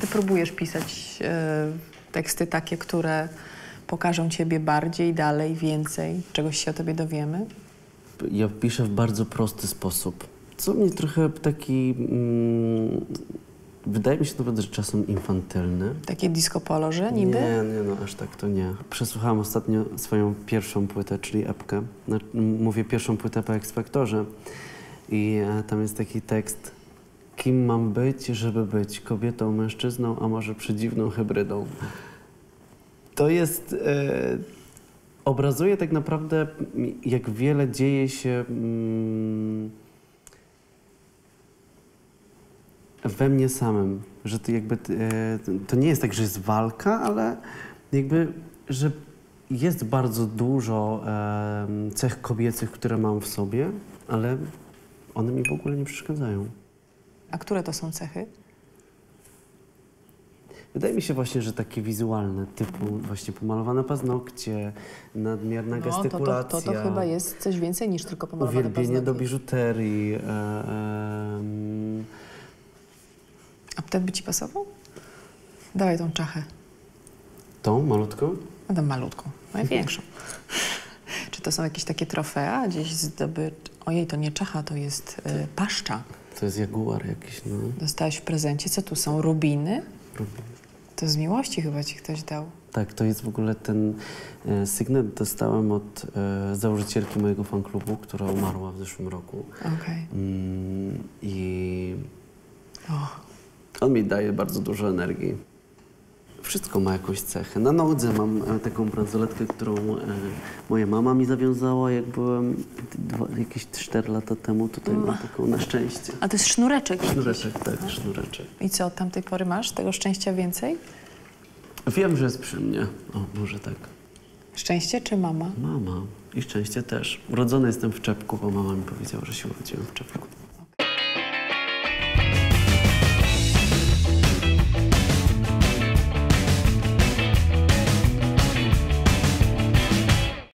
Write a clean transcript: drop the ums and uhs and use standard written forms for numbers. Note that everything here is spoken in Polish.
próbujesz pisać teksty takie, które pokażą ciebie bardziej, dalej, więcej? Czegoś się o tobie dowiemy? Ja piszę w bardzo prosty sposób, co mnie trochę taki... wydaje mi się naprawdę, że czasem infantylny. Takie disco polo, że niby? Nie, no aż tak to nie. Przesłuchałam ostatnio swoją pierwszą płytę, czyli epkę. Mówię pierwszą płytę po X-Factorze. I tam jest taki tekst: kim mam być, żeby być kobietą, mężczyzną, a może przedziwną hybrydą. To jest... obrazuje tak naprawdę, jak wiele dzieje się we mnie samym. Że to jakby to nie jest tak, że jest walka, ale jakby, że jest bardzo dużo cech kobiecych, które mam w sobie, ale one mi w ogóle nie przeszkadzają. A które to są cechy? Wydaje mi się właśnie, że takie wizualne, typu właśnie pomalowane paznokcie, nadmierna gestykulacja. To chyba jest coś więcej niż tylko pomalowane paznokcie. Uwielbienie do biżuterii. A ten by ci pasował? Dawaj tą czachę. Tą malutką? No tam malutką, największą. Czy to są jakieś takie trofea gdzieś Ojej, to nie czacha, to jest paszcza. To jest jaguar jakiś, no. Dostałeś w prezencie. Co tu są? Rubiny? Rubin. To z miłości chyba ci ktoś dał. Tak, to jest w ogóle ten sygnet dostałem od założycielki mojego fanklubu, która umarła w zeszłym roku. Okej. I on mi daje bardzo dużo energii. Wszystko ma jakąś cechę. Na nodze mam taką bransoletkę, którą moja mama mi zawiązała, jak byłem jakieś 4 lata temu. Tutaj mam taką na szczęście. A to jest sznureczek? Sznureczek, tak, sznureczek. I co, od tamtej pory masz tego szczęścia więcej? Wiem, że jest przy mnie. O, może tak. Szczęście czy mama? Mama. I szczęście też. Urodzony jestem w czepku, bo mama mi powiedziała, że się urodziłem w czepku.